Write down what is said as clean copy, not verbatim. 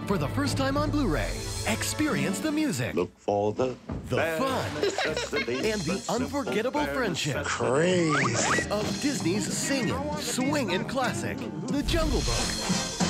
For the first time on Blu-ray, experience the music, Look for the fun, and the unforgettable friendship Crazy. of Disney's singing, swinging classic, The Jungle Book.